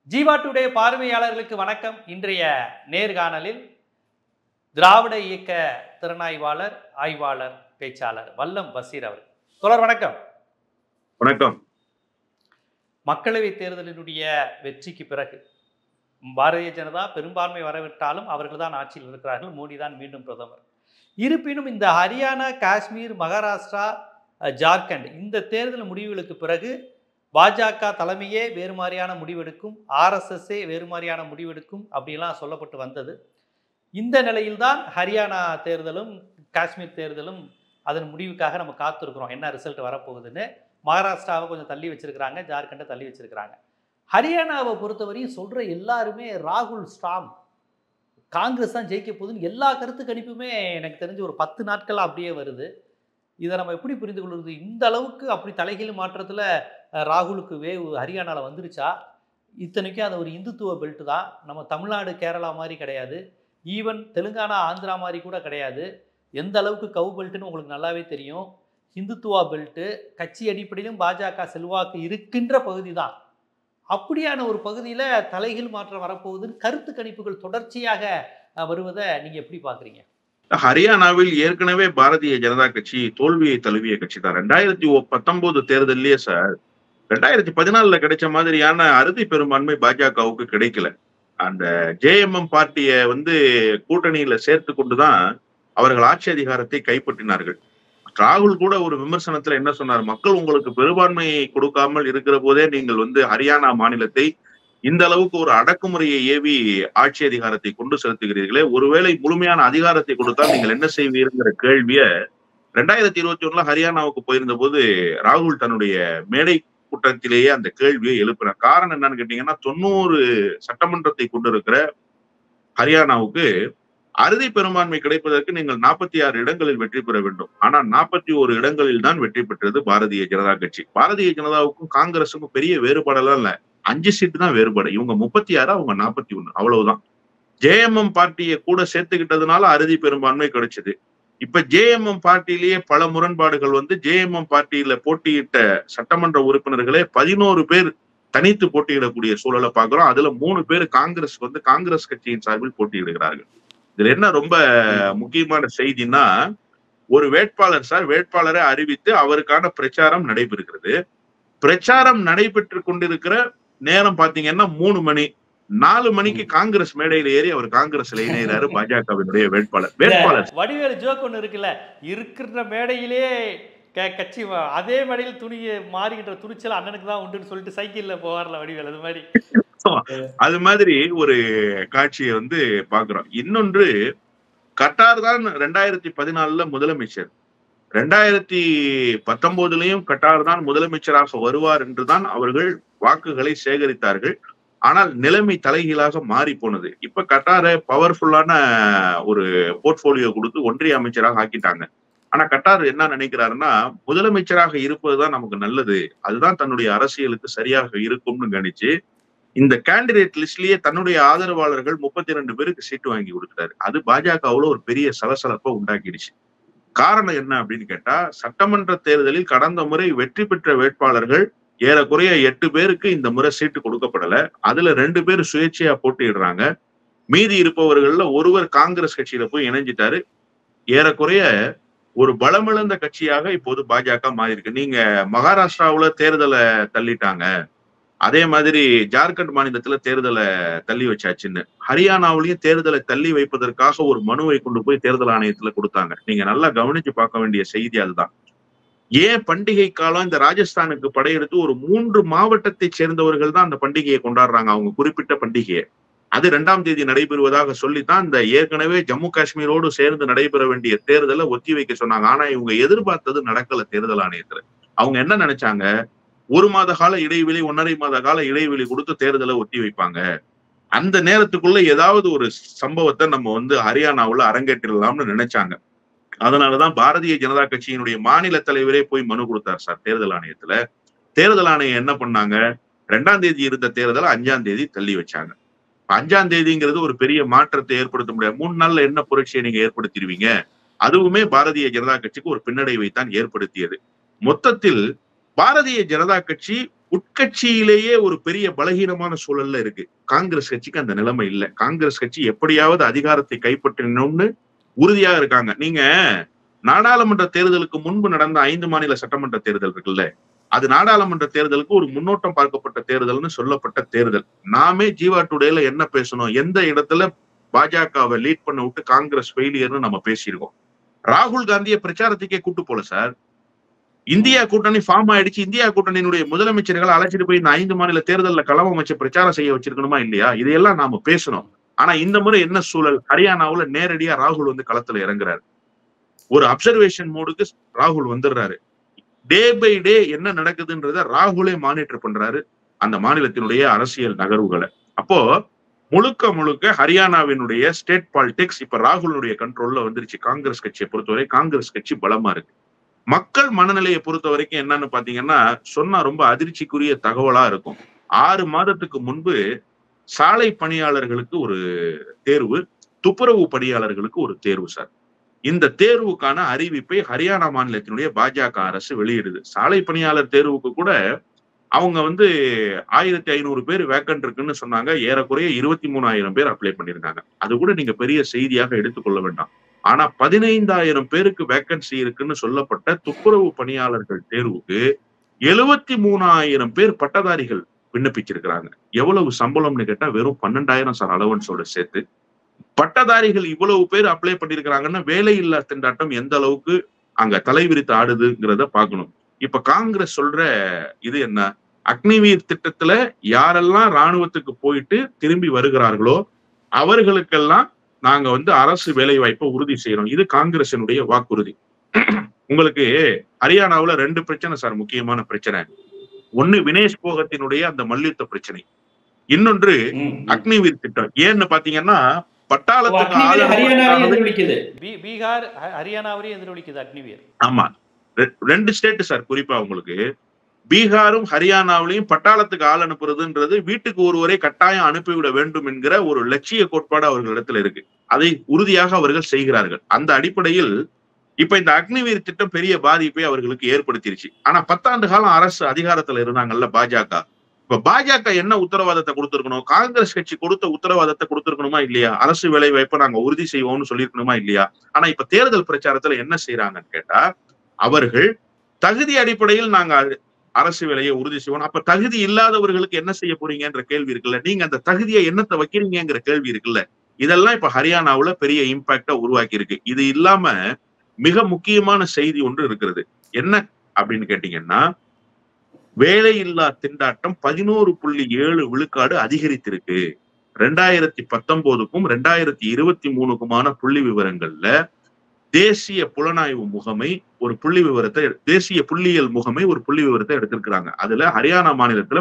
Jeeva today பார்வையாளர்களுக்கு வணக்கம். இன்றைய நேர்காணலில் திராவிட இயக்க திறனாய்வாளர், ஆய்வாளர், பேச்சாளர் வல்லம் பசீர் அவர். தொடர் வணக்கம். வணக்கம். மக்களவை தேர்தலினுடைய வெற்றிக்கு பிறகு பாரதிய ஜனதா பெரும்பான்மை வரவிட்டாலும் அவர்கள் தான் ஆட்சியில் இருக்கிறார்கள். மோடி தான் மீண்டும் பிரதமர். இருப்பினும் இந்த ஹரியானா, காஷ்மீர், மகாராஷ்டிரா, ஜார்க்கண்ட் இந்த தேர்தல் முடிவுகளுக்கு பிறகு பாஜக தலைமையே வேறு மாதிரியான முடிவெடுக்கும், ஆர்எஸ்எஸ்ஸே வேறு மாதிரியான முடிவெடுக்கும் அப்படிலாம் சொல்லப்பட்டு வந்தது. இந்த நிலையில்தான் ஹரியானா தேர்தலும் காஷ்மீர் தேர்தலும் அதன் முடிவுக்காக நம்ம காத்திருக்கிறோம், என்ன ரிசல்ட் வரப்போகுதுன்னு. மகாராஷ்டிராவை கொஞ்சம் தள்ளி வச்சிருக்கிறாங்க, ஜார்க்கண்டை தள்ளி வச்சிருக்கிறாங்க. ஹரியானாவை பொறுத்தவரையும் சொல்கிற எல்லாருமே ராகுல் ஸ்டாம், காங்கிரஸ் தான் ஜெயிக்க போகுதுன்னு எல்லா கருத்து கணிப்புமே எனக்கு தெரிஞ்சு ஒரு 10 நாட்கள் அப்படியே வருது. இதை நம்ம எப்படி புரிந்து கொள்வது? இந்த அளவுக்கு அப்படி தலைகீழ் மாற்றத்தில் ராகுலுக்கு வேவு ஹரியானாவில் வந்துருச்சா? இத்தனைக்கும் அது ஒரு இந்துத்துவ பெல்ட்டு தான். நம்ம தமிழ்நாடு கேரளா மாதிரி கிடையாது, ஈவன் தெலுங்கானா ஆந்திரா மாதிரி கூட கிடையாது. எந்த அளவுக்கு கவு பெல்ட்டுன்னு உங்களுக்கு நல்லாவே தெரியும். இந்துத்துவா பெல்ட்டு, கட்சி அடிப்படையிலும் பாஜக செல்வாக்கு இருக்கின்ற பகுதி தான். அப்படியான ஒரு பகுதியில் தலைகீழ் மாற்றம் வரப்போகுதுன்னு கருத்து கணிப்புகள் தொடர்ச்சியாக வருவதை நீங்கள் எப்படி பார்க்குறீங்க? ஹரியானாவில் ஏற்கனவே பாரதிய ஜனதா கட்சி தோல்வியை தழுவிய கட்சி தான். 2019 தேர்தலிலேயே சார் 2014 கிடைச்ச மாதிரியான அறுதி பெரும்பான்மை பாஜகவுக்கு கிடைக்கல. அந்த ஜேஎம்எம் பார்ட்டியை கூட்டணியில சேர்த்து கொண்டுதான் அவர்கள் ஆட்சி அதிகாரத்தை கைப்பற்றினார்கள். ராகுல் கூட ஒரு விமர்சனத்துல என்ன சொன்னார்? மக்கள் உங்களுக்கு பெரும்பான்மையை கொடுக்காமல் இருக்கிற போதே நீங்கள் ஹரியானா மாநிலத்தை இந்த அளவுக்கு ஒரு அடக்குமுறையை ஏவி ஆட்சி அதிகாரத்தை கொண்டு செலுத்துகிறீர்களே, ஒருவேளை முழுமையான அதிகாரத்தை கொடுத்தால் நீங்கள் என்ன செய்வீங்கிற கேள்விய 2021 ஹரியானாவுக்கு போயிருந்த போது ராகுல் தன்னுடைய மேடை கூட்டத்திலேயே அந்த கேள்வியை எழுப்பினார். காரணம் என்னன்னு கேட்டீங்கன்னா, 90 சட்டமன்றத்தை கொண்டிருக்கிற ஹரியானாவுக்கு அறுதி பெரும்பான்மை கிடைப்பதற்கு நீங்கள் 46 இடங்களில் வெற்றி பெற வேண்டும். ஆனா 41 இடங்களில் தான் வெற்றி பெற்றது பாரதிய ஜனதா கட்சி. பாரதிய ஜனதாவுக்கும் காங்கிரஸுக்கும் பெரிய வேறுபாடெல்லாம் இல்ல, 5 சீட்டு தான் வேறுபாடு. இவங்க 36, அவங்க 41, அவ்வளவுதான். ஜேஎம்எம் பார்ட்டியை கூட சேர்த்துக்கிட்டதுனால அறுதி பெரும்பான்மை கிடைச்சது. இப்ப ஜேஎம்எம் பார்ட்டியிலேயே பல முரண்பாடுகள் ஜேஎம்எம் பார்ட்டியில போட்டியிட்ட சட்டமன்ற உறுப்பினர்களே 11 பேர் தனித்து போட்டியிடக்கூடிய சூழலை பார்க்கிறோம். அதுல 3 பேர் காங்கிரஸ் கட்சியின் சார்பில் போட்டியிடுகிறார்கள். இதுல என்ன ரொம்ப முக்கியமான செய்தின்னா, ஒரு வேட்பாளரை அறிவித்து அவருக்கான பிரச்சாரம் நடைபெறுகிறது. பிரச்சாரம் நடைபெற்று கொண்டிருக்கிற நேரம் பாத்தீங்கன்னா 3 மணி. 4 மணிக்கு காங்கிரஸ் மேடையில் ஏறி அவர் காங்கிரஸ்ல இணைகிறாரு பாஜகவினுடைய வேட்பாளர். வடிவேலு ஜோக் ஒண்ணு இருக்குல்ல, இருக்கிற மேடையிலே கட்சி அதே மேடையில் துணியை மாறுகின்ற துணிச்சல் அண்ணனுக்கு தான் உண்டுன்னு சொல்லிட்டு சைக்கிள்ல போவார்ல வடிவேலு, அது மாதிரி. அது மாதிரி ஒரு காட்சியை பாக்குறோம். இன்னொன்று, கட்டார் தான் 2014 முதலமைச்சர், 2019 கட்டார் தான் முதலமைச்சராக வருவார் என்றுதான் அவர்கள் வாக்குகளை சேகரித்தார்கள். ஆனால் நிலைமை தலைகீழாக மாறி போனது. இப்ப கட்டாரை பவர்ஃபுல்லான ஒரு போர்ட்போலியோ கொடுத்து ஒன்றிய அமைச்சராக ஆக்கிட்டாங்க. ஆனா கட்டார் என்ன நினைக்கிறாருன்னா, முதலமைச்சராக இருப்பதுதான் நமக்கு நல்லது, அதுதான் தன்னுடைய அரசியலுக்கு சரியாக இருக்கும்னு கணிச்சு இந்த கேண்டிடேட் லிஸ்ட்லயே தன்னுடைய ஆதரவாளர்கள் 32 பேருக்கு சீட்டு வாங்கி கொடுக்கிறாரு. அது பாஜகவுல ஒரு பெரிய சலசலப்பை உண்டாக்கிடுச்சு. காரணம் என்ன அப்படின்னு கேட்டா, சட்டமன்ற தேர்தலில் கடந்த முறை வெற்றி பெற்ற வேட்பாளர்கள் ஏறக்குறைய 8 பேருக்கு இந்த முறை சீட்டு கொடுக்கப்படல. அதுல 2 பேர் சுயேட்சையா போட்டியிடுறாங்க. மீதி இருப்பவர்கள்ல ஒருவர் காங்கிரஸ் கட்சியில போய் இணைஞ்சிட்டாரு. ஏறக்குறைய ஒரு பலமிழந்த கட்சியாக இப்போது பாஜக மாறி இருக்கு. நீங்க மகாராஷ்டிராவுல தேர்தலை தள்ளிட்டாங்க, அதே மாதிரி ஜார்க்கண்ட் மாநிலத்துல தேர்தலை தள்ளி வச்சாச்சுன்னு ஹரியானாவிலையும் தேர்தலை தள்ளி வைப்பதற்காக ஒரு மனுவை கொண்டு போய் தேர்தல் ஆணையத்துல கொடுத்தாங்க. நீங்க நல்லா கவனிச்சு பார்க்க வேண்டிய செய்தி அதுதான். ஏன் பண்டிகை காலம் இந்த ராஜஸ்தானுக்கு படையெடுத்து ஒரு 3 மாவட்டத்தை சேர்ந்தவர்கள் தான் அந்த பண்டிகையை கொண்டாடுறாங்க, அவங்க குறிப்பிட்ட பண்டிகையை. அது 2ஆம் தேதி நடைபெறுவதாக சொல்லித்தான் இந்த ஏற்கனவே ஜம்மு காஷ்மீரோடு சேர்ந்து நடைபெற வேண்டிய தேர்தலை ஒத்தி வைக்க சொன்னாங்க. ஆனா இவங்க எதிர்பார்த்தது நடக்கல. தேர்தல் ஆணையத்துல அவங்க என்ன நினைச்சாங்க, 1 மாத கால இடைவெளி, 1.5 மாத கால இடைவெளி கொடுத்து தேர்தலை ஒத்தி வைப்பாங்க. அந்த நேரத்துக்குள்ள ஏதாவது ஒரு சம்பவத்தை நம்ம ஹரியானாவுல அரங்கேற்றிடலாம்னு நினைச்சாங்க. அதனாலதான் பாரதிய ஜனதா கட்சியினுடைய மாநில தலைவரே போய் மனு கொடுத்தார் சார் தேர்தல் ஆணையத்துல. தேர்தல் ஆணையம் என்ன பண்ணாங்க, 2ஆம் தேதி இருந்த தேர்தலை 5ஆம் தேதி தள்ளி வச்சாங்க. 5ஆம் தேதிங்கிறது ஒரு பெரிய மாற்றத்தை ஏற்படுத்த முடியாது. 3 நாள்ல என்ன புரட்சியை நீங்க ஏற்படுத்திடுவீங்க? அதுவுமே பாரதிய ஜனதா கட்சிக்கு ஒரு பின்னடைவை தான் ஏற்படுத்தியது. மொத்தத்தில் பாரதிய ஜனதா கட்சி உட்கட்சியிலேயே ஒரு பெரிய பலகீனமான சூழல்ல இருக்கு. காங்கிரஸ் கட்சிக்கு அந்த நிலைமை இல்ல. காங்கிரஸ் கட்சி எப்படியாவது அதிகாரத்தை கைப்பற்றணும்னு உறுதியா இருக்காங்க. நீங்க நாடாளுமன்ற தேர்தலுக்கு முன்பு நடந்த 5 மாநில சட்டமன்ற தேர்தல் இருக்குல்ல, அது நாடாளுமன்ற தேர்தலுக்கு ஒரு முன்னோட்டம் பார்க்கப்பட்ட தேர்தல்னு சொல்லப்பட்ட தேர்தல். நாமே ஜீவா டுடேல என்ன பேசணும், எந்த இடத்துல பாஜகவை லீட் பண்ண விட்டு காங்கிரஸ் ஃபெயிலியர்னு நம்ம பேசியிருக்கோம். ராகுல் காந்தியை பிரச்சாரத்துக்கே கூட்டு போல சார். இந்தியா கூட்டணி ஃபார்ம் ஆயிடுச்சு. இந்தியா கூட்டணியினுடைய முதலமைச்சர்களை அழைச்சிட்டு போய் இந்த 5 மாநில தேர்தலில் களம் அமைச்சு பிரச்சாரம் செய்ய வச்சிருக்கணுமா இல்லையா? இதையெல்லாம் நாம பேசணும். ஆனா இந்த முறை என்ன சூழல், ஹரியானாவுல நேரடியா ராகுல் வந்து களத்துல இறங்குறாரு. ஒரு அப்சர்வேஷன் மோடுக்கு ராகுல் வந்துடுறாரு. டே பை டே என்ன நடக்குதுன்றத ராகுலே மானிட்டர் பண்றாரு அந்த மாநிலத்தினுடைய அரசியல் நகர்வுகளை. அப்போ முழுக்க முழுக்க ஹரியானாவினுடைய ஸ்டேட் பாலிடிக்ஸ் இப்ப ராகுலுடைய கண்ட்ரோல்ல வந்துருச்சு. காங்கிரஸ் கட்சியை பொறுத்தவரை காங்கிரஸ் கட்சி பலமா இருக்கு. மக்கள் மனநிலையை பொறுத்த வரைக்கும் என்னன்னு பாத்தீங்கன்னா, சொன்னா ரொம்ப அதிர்ச்சிக்குரிய தகவலா இருக்கும். 6 மாதத்துக்கு முன்பு சாலை பணியாளர்களுக்கு ஒரு தேர்வு, துப்புரவு பணியாளர்களுக்கு ஒரு தேர்வு சார். இந்த தேர்வுக்கான அறிவிப்பை ஹரியானா மாநிலத்தினுடைய பாஜக அரசு வெளியிடுது. சாலை பணியாளர் தேர்வுக்கு கூட அவங்க வந்து 1500 பேர் வேக்கன்ட் இருக்குன்னு சொன்னாங்க. ஏறக்குறைய 23,000 பேர் அப்ளை பண்ணியிருந்தாங்க. அது கூட நீங்க பெரிய செய்தியாக எடுத்துக்கொள்ள வேண்டாம். ஆனா 15,000 பேருக்கு வேக்கன்சி இருக்குன்னு சொல்லப்பட்ட துப்புரவு பணியாளர்கள் தேர்வுக்கு 73,000 பேர் பட்டதாரிகள் விண்ணப்பிச்சிருக்கிறாங்க. எவ்வளவு சம்பளம்னு கேட்டா வெறும் 12,000 சார் அலவன்ஸோட சேர்த்து. பட்டதாரிகள் இவ்வளவு பேர் அப்ளை பண்ணிருக்கிறாங்கன்னா வேலையில்லா திண்டாட்டம் எந்த அளவுக்கு அங்க தலைவிரித்து ஆடுதுங்கிறத பார்க்கணும். இப்ப காங்கிரஸ் சொல்ற இது என்ன, அக்னிவீர் திட்டத்துல யாரெல்லாம் ராணுவத்துக்கு போயிட்டு திரும்பி வருகிறார்களோ அவர்களுக்கெல்லாம் நாங்க வந்து அரசு வேலை வாய்ப்பை உறுதி செய்யறோம். இது காங்கிரசினுடைய வாக்குறுதி. உங்களுக்கு ஹரியானாவுல 2 பிரச்சனை சார், முக்கியமான பிரச்சனை. ஒண்ணு வினேஷ் போகத்தினுடைய அந்த மல்யுத்த பிரச்சனை, இன்னொன்று அக்னிவீர் திட்டம். ஏன்னு பாத்தீங்கன்னா பட்டாளத்துக்கு பீகார் ஹரியானாவையும் எதிரொலிக்குது அக்னிவீர். ஆமா, 2 ஸ்டேட் சார். குறிப்பா உங்களுக்கு பீகாரும் ஹரியானாவிலையும் பட்டாளத்துக்கு ஆள் அனுப்புறதுன்றது வீட்டுக்கு ஒருவரை கட்டாயம் அனுப்பிவிட வேண்டும் என்கிற ஒரு லட்சிய கோட்பாடு அவர்களிடத்துல இருக்கு. அதை உறுதியாக அவர்கள் செய்கிறார்கள். அந்த அடிப்படையில் இப்ப இந்த அக்னிவீர் திட்டம் பெரிய பாதிப்பை அவர்களுக்கு ஏற்படுத்திருச்சு. ஆனா 10 ஆண்டு காலம் அரசு அதிகாரத்துல இருந்தாங்கல்ல பாஜக. இப்ப பாஜக என்ன உத்தரவாதத்தை கொடுத்திருக்கணும்? காங்கிரஸ் கட்சி கொடுத்த உத்தரவாதத்தை கொடுத்திருக்கணுமா இல்லையா? அரசு வேலை வாய்ப்பை நாங்க உறுதி செய்வோம்னு சொல்லியிருக்கணுமா இல்லையா? ஆனா இப்ப தேர்தல் பிரச்சாரத்துல என்ன செய்யறாங்கன்னு கேட்டா, அவர்கள் தகுதி அடிப்படையில் நாங்க அரசு வேலையை உறுதி செய்வோம். அப்ப தகுதி இல்லாதவர்களுக்கு என்ன செய்ய போறீங்கன்ற கேள்வி இருக்குல்ல. நீங்க அந்த தகுதியை என்னத்தை வைக்கிறீங்கிற கேள்வி இருக்குல்ல. இதெல்லாம் இப்ப ஹரியானாவுல பெரிய இம்பாக்டா உருவாக்கி இருக்கு. இது இல்லாம மிக முக்கியமான செய்தி ஒன்று இருக்கிறது. என்ன அப்படின்னு கேட்டீங்கன்னா, வேலையில்லா திண்டாட்டம் 11.7 விழுக்காடு அதிகரித்திருக்கு. 2019க்கும் 2023க்குமான புள்ளி விவரங்கள்ல தேசிய புலனாய்வு முகமை ஒரு புள்ளி விவரத்தை, தேசிய புள்ளியியல் முகமை ஒரு புள்ளி விவரத்தை எடுத்திருக்கிறாங்க. அதுல ஹரியானா மாநிலத்துல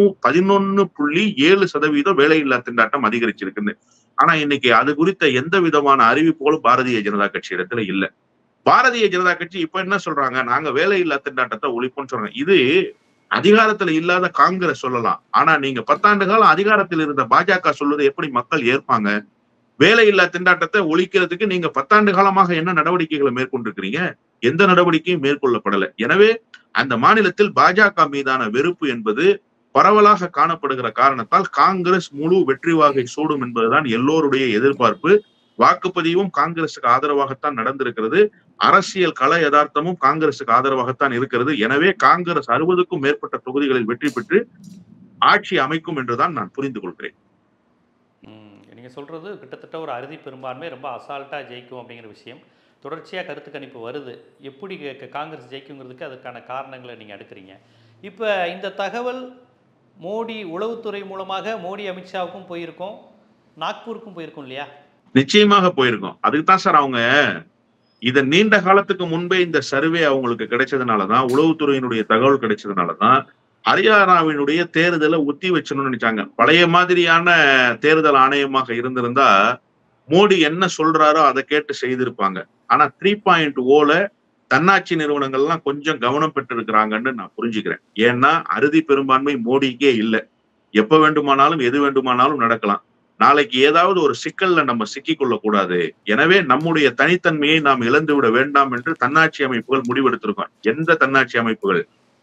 11.7% வேலையில்லா திண்டாட்டம் அதிகரிச்சிருக்குன்னு. ஆனா இன்னைக்கு அது குறித்த எந்த விதமான அறிவிப்புகளும் பாரதிய ஜனதா கட்சி இடத்துல இல்ல. பாரதிய ஜனதா கட்சி இப்ப என்ன சொல்றாங்க, நாங்க வேலையில்லா திண்டாட்டத்தை ஒழிப்போம்னு சொல்றாங்க. இது அதிகாரத்துல இல்லாத காங்கிரஸ் சொல்லலாம். ஆனா நீங்க 10 ஆண்டு காலம் அதிகாரத்தில் இருந்த பாஜக சொல்றது எப்படி மக்கள் ஏற்பாங்க? வேலையில்லா திண்டாட்டத்தை ஒழிக்கிறதுக்கு நீங்க 10 ஆண்டு காலமாக என்ன நடவடிக்கைகளை மேற்கொண்டிருக்கிறீங்க? எந்த நடவடிக்கையும் மேற்கொள்ளப்படல. எனவே அந்த மாநிலத்தில் பாஜக மீதான வெறுப்பு என்பது பரவலாக காணப்படுகிற காரணத்தால் காங்கிரஸ் முழு வெற்றி வாகை சூடும் என்பதுதான் எல்லோருடைய எதிர்பார்ப்பு. வாக்குப்பதிவும் காங்கிரசுக்கு ஆதரவாகத்தான் நடந்திருக்கிறது. அரசியல் கள யதார்த்தமும் காங்கிரசுக்கு ஆதரவாகத்தான் இருக்கிறது. எனவே காங்கிரஸ் 60க்கும் மேற்பட்ட தொகுதிகளில் வெற்றி பெற்று ஆட்சி அமைக்கும் என்றுதான் நான் புரிந்து கொள்கிறேன். நீங்க சொல்றது கிட்டத்தட்ட ஒரு அறுதி பெரும்பான்மை ரொம்ப அசால்ட்டா ஜெயிக்கும் அப்படிங்கிற விஷயம். தொடர்ச்சியாக கருத்து கணிப்பு வருது. எப்படி காங்கிரஸ் ஜெயிக்குங்கிறதுக்கு அதற்கான காரணங்களை நீங்க எடுக்கிறீங்க. இப்போ இந்த தகவல் மோடி உளவுத்துறை மூலமாக மோடி அமித்ஷாவுக்கும் போயிருக்கோம், நாக்பூருக்கும் போயிருக்கும் இல்லையா? நிச்சயமாக போயிருக்கோம். அதுக்கு தான் சார் அவங்க இத நீண்ட காலத்துக்கு முன்பே இந்த சர்வே அவங்களுக்கு கிடைச்சதுனாலதான், உளவுத்துறையினுடைய தகவல் கிடைச்சதுனாலதான் ஹரியானாவினுடைய தேர்தலை ஒத்தி வச்சணும்னு நினைச்சாங்க. பழைய மாதிரியான தேர்தல் ஆணையமாக இருந்திருந்தா மோடி என்ன சொல்றாரோ அதை கேட்டு செய்திருப்பாங்க. ஆனா 3.0ல தன்னாட்சி நிறுவனங்கள்லாம் கொஞ்சம் கவனம் பெற்று இருக்கிறாங்கன்னு நான் புரிஞ்சுக்கிறேன். ஏன்னா அறுதி பெரும்பான்மை மோடிக்கே இல்லை. எப்ப வேண்டுமானாலும் எது வேண்டுமானாலும் நடக்கலாம். நாளைக்கு ஏதாவது ஒரு சிக்கல்ல நம்ம சிக்கிக் கொள்ளக்கூடாது. எனவே நம்முடைய தனித்தன்மையை நாம் இழந்து விட வேண்டாம் என்று தன்னாட்சி அமைப்புகள் முடிவெடுத்திருக்கோம். எந்த தன்னாட்சி அமைப்புகள்?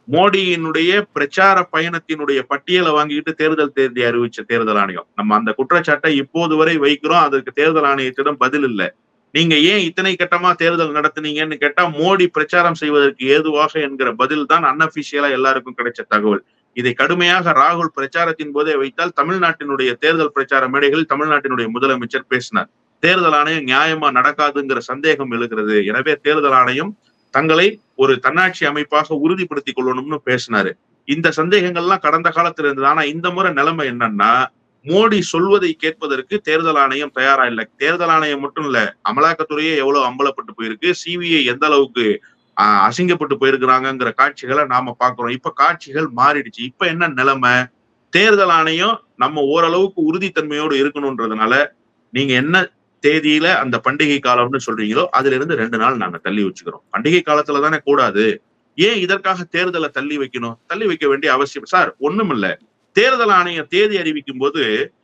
மோடியினுடைய பிரச்சார பயணத்தினுடைய பட்டியலை வாங்கிட்டு தேர்தல் தேதி அறிவிச்ச தேர்தல் ஆணையம். நம்ம அந்த குற்றச்சாட்டை இப்போது வரை வைக்கிறோம். அதற்கு தேர்தல் ஆணையத்திடம் பதில் இல்லை. நீங்க ஏன் இத்தனை கட்டமா தேர்தல் நடத்துனீங்கன்னு கேட்டா மோடி பிரச்சாரம் செய்வதற்கு ஏதுவாக என்கிற பதில் தான் அன்அபிஷியலா எல்லாருக்கும் கிடைச்ச தகவல். இதை கடுமையாக ராகுல் பிரச்சாரத்தின் போதே வைத்தால் தமிழ்நாட்டினுடைய தேர்தல் பிரச்சார மேடைகளில் தமிழ்நாட்டினுடைய முதலமைச்சர் பேசினார். தேர்தல் ஆணையம் நியாயமா நடக்காதுங்கிற சந்தேகம் எழுகிறது. எனவே தேர்தல் ஆணையம் தங்களை ஒரு தன்னாட்சி அமைப்பாக உறுதிப்படுத்திக் கொள்ளணும்னு பேசினாரு. இந்த சந்தேகங்கள்லாம் கடந்த காலத்துல இருந்தது. ஆனா இந்த முறை நிலைமை என்னன்னா, மோடி சொல்வதை கேட்பதற்கு தேர்தல் ஆணையம் தயாரா இல்லை. தேர்தல் ஆணையம் மட்டும் இல்ல, அமலாக்கத்துறையே எவ்வளவு அம்பலப்பட்டு போயிருக்கு, சிபிஐ எந்த அளவுக்கு அசிங்கப்பட்டு போயிருக்கிறாங்கிற காட்சிகளை நாம பாக்குறோம். இப்ப காட்சிகள் மாறிடுச்சு. இப்ப என்ன நிலைமை, தேர்தல் ஆணையம் நம்ம ஓரளவுக்கு உறுதித்தன்மையோடு இருக்கணும்ன்றதுனால நீங்க என்ன தேதியில அந்த பண்டிகை காலம்னு சொல்றீங்களோ அதுல இருந்து 2 நாள் நாங்க தள்ளி வச்சுக்கிறோம். பண்டிகை காலத்துல தானே கூடாது, ஏன் இதற்காக தேர்தலை தள்ளி வைக்கணும்? தள்ளி வைக்க வேண்டிய அவசியம் சார் ஒண்ணும் இல்ல. தேர்தல் ஆணையம் தேதி அறிவிக்கும் போது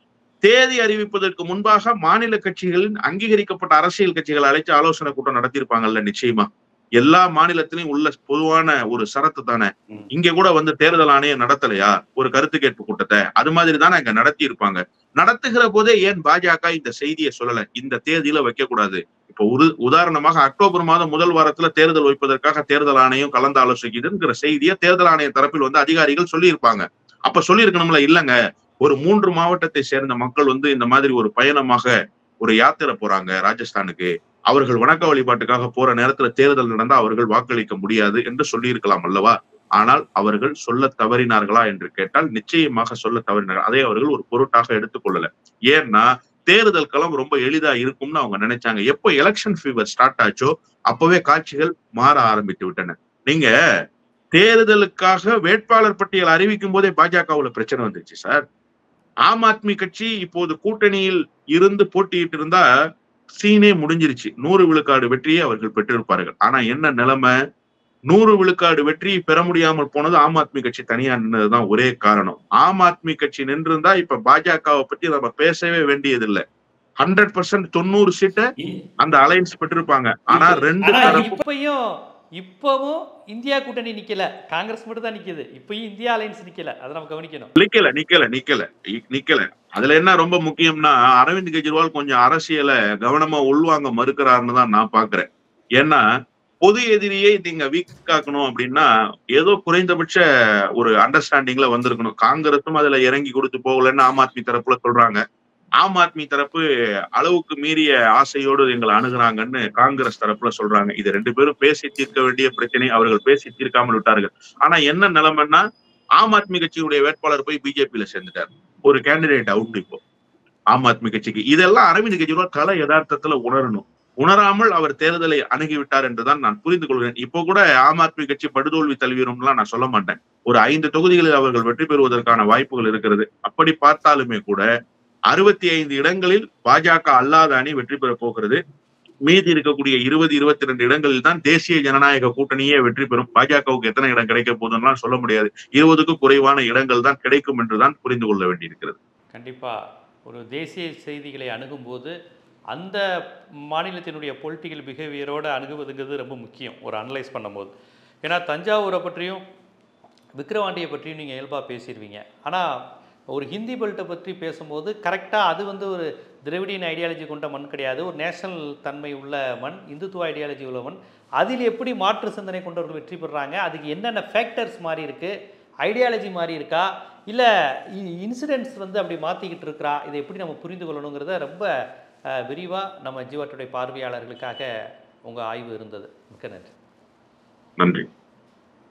தேதி அறிவிப்பதற்கு முன்பாக மாநில கட்சிகளின் அங்கீகரிக்கப்பட்ட அரசியல் கட்சிகளை அழைச்சு ஆலோசனை கூட்டம் நடத்தியிருப்பாங்கல்ல. நிச்சயமா எல்லா மாநிலத்திலையும் உள்ள பொதுவான ஒரு சரத்து தானே. இங்க கூட வந்து தேர்தல் ஆணையம் நடத்தலையா ஒரு கருத்து கேட்பு கூட்டத்தை? அது மாதிரி தானே இங்க நடத்தி இருப்பாங்க. நடத்துகிற போதே ஏன் பாஜக இந்த செய்தியை சொல்லல, இந்த தேதியில வைக்க கூடாது? இப்ப உதாரணமாக அக்டோபர் மாதம் முதல் வாரத்துல தேர்தல் வைப்பதற்காக தேர்தல் ஆணையம் கலந்து ஆலோசிக்குதுங்கிற செய்தியை தேர்தல் ஆணைய தரப்பில் வந்து அதிகாரிகள் சொல்லியிருப்பாங்க. அப்ப சொல்லியிருக்கணும்ல. இல்லங்க, ஒரு 3 மாவட்டத்தை சேர்ந்த மக்கள் வந்து இந்த மாதிரி ஒரு பயணமாக ஒரு யாத்திரை போறாங்க ராஜஸ்தானுக்கு, அவர்கள் வணக்க வழிபாட்டுக்காக போற நேரத்துல தேர்தல் நடந்தா அவர்கள் வாக்களிக்க முடியாது என்று சொல்லி இருக்கலாம் அல்லவா? ஆனால் அவர்கள் சொல்ல தவறினார்களா என்று கேட்டால் நிச்சயமாக சொல்ல தவறினார்கள். அதை அவர்கள் ஒரு பொருட்டாக எடுத்துக்கொள்ளல. ஏன்னா தேர்தல் களம் ரொம்ப எளிதா இருக்கும்னு அவங்க நினைச்சாங்க. எப்போ எலெக்ஷன் ஃபீவர் ஸ்டார்ட் ஆச்சோ அப்பவே காட்சிகள் மாற ஆரம்பித்து விட்டன. நீங்க தேர்தலுக்காக வேட்பாளர் பட்டியல் அறிவிக்கும் போதே பாஜகவுல பிரச்சனை வந்துச்சு சார். ஆம் ஆத்மி கட்சி இப்போது கூட்டணியில் இருந்து போட்டியிட்டு இருந்தா சீனே முடிஞ்சிருச்சு. 100 விழுக்காடு வெற்றியை அவர்கள் பெற்றிருப்பார்கள். ஆனா என்ன நிலைமை, 100 விழுக்காடு வெற்றியை பெற முடியாமல் போனது ஆம் ஆத்மி கட்சி தனியா நின்றதுதான் ஒரே காரணம். ஆம் ஆத்மி கட்சி நின்றிருந்தா இப்ப பாஜகவை பத்தி நம்ம பேசவே வேண்டியதில்லை. 100% 90 சீட்டை அந்த அலையன்ஸ் பெற்றிருப்பாங்க. ஆனா இப்பவும் இந்தியா கூட்டணி நிக்கல, காங்கிரஸ் மட்டும் தான் நிக்குது. இப்பயும் இந்தியா அலையன்ஸ் நிக்கல. அதை நம்ம கவனிக்கணும். நிக்கல. அதுல என்ன ரொம்ப முக்கியம்னா, அரவிந்த் கெஜ்ரிவால் கொஞ்சம் அரசியலை கவனமா உள்வாங்க மறுக்கிறாருன்னு தான் நான் பாக்குறேன். ஏன்னா பொது எதிரியை நீங்க வீக் ஆக்கணும் அப்படின்னா ஏதோ குறைந்தபட்ச ஒரு அண்டர்ஸ்டாண்டிங்ல வந்திருக்கணும். காங்கிரஸும் அதுல இறங்கி கொடுத்து போகலன்னு ஆம் ஆத்மி தரப்புல சொல்றாங்க. ஆம் ஆத்மி தரப்பு அளவுக்கு மீறிய ஆசையோடு எங்களை அணுகுறாங்கன்னு காங்கிரஸ் தரப்புல சொல்றாங்க. இது 2 பேரும் பேசி தீர்க்க வேண்டிய பிரச்சனை, அவர்கள் பேசி தீர்க்காமல் விட்டார்கள். ஆனா என்ன நிலைமைன்னா, ஆம் ஆத்மி கட்சியுடைய வேட்பாளர் போய் பிஜேபியில சேர்ந்துட்டார். ஒரு கேண்டிடேட் அவுட் இப்போ ஆம் ஆத்மி கட்சிக்கு. இதெல்லாம் அரவிந்த் கெஜ்ரிவால் கள யதார்த்தத்துல உணரணும். உணராமல் அவர் தேர்தலை அணுகிவிட்டார் என்றுதான் நான் புரிந்து கொள்கிறேன். இப்போ கூட ஆம் ஆத்மி கட்சி படுதோல்வி தழுவிடும்லாம் நான் சொல்ல மாட்டேன். ஒரு 5 தொகுதிகளில் அவர்கள் வெற்றி பெறுவதற்கான வாய்ப்புகள் இருக்கிறது. அப்படி பார்த்தாலுமே கூட 65 இடங்களில் பாஜக அல்லாத அணி வெற்றி பெற போகிறது. மீதி இருக்கக்கூடிய 20-22 இடங்களில் தான் தேசிய ஜனநாயக கூட்டணியே வெற்றி பெறும். பாஜகவுக்கு எத்தனை இடம் கிடைக்க போதுன்னா சொல்ல முடியாது. 20க்கும் குறைவான இடங்கள் தான் கிடைக்கும் என்றுதான் புரிந்து கொள்ள வேண்டியிருக்கிறது. கண்டிப்பா ஒரு தேசிய செய்திகளை அணுகும்போது அந்த மாநிலத்தினுடைய பொலிட்டிக்கல் பிஹேவியரோடு அணுகுவதுங்கிறது ரொம்ப முக்கியம் ஒரு அனலைஸ் பண்ணும்போது. ஏன்னா தஞ்சாவூரை பற்றியும் விக்கிரவாண்டியை பற்றியும் நீங்கள் இயல்பாக பேசிடுவீங்க. ஆனால் ஒரு ஹிந்தி பெல்ட்டை பற்றி பேசும்போது கரெக்டாக அது வந்து ஒரு திராவிடியன் ஐடியாலஜி கொண்ட மண் கிடையாது, ஒரு நேஷனல் தன்மை உள்ள மண், இந்துத்துவ ஐடியாலஜி உள்ள மண். அதில் எப்படி மாற்று சிந்தனை கொண்டவர்கள் வெற்றி பெறுறாங்க, அதுக்கு என்னென்ன ஃபேக்டர்ஸ் மாறி இருக்குது, ஐடியாலஜி மாறி இருக்கா, இல்லை இன்சிடென்ட்ஸ் வந்து அப்படி மாற்றிக்கிட்டு இருக்கிறா, இதை எப்படி நம்ம புரிந்து கொள்ளணுங்கிறத ரொம்ப விரிவாக நம்ம ஜீவா டுடே பார்வையாளர்களுக்காக உங்கள் ஆய்வு இருந்தது. மிக்க நன்றி. நன்றி.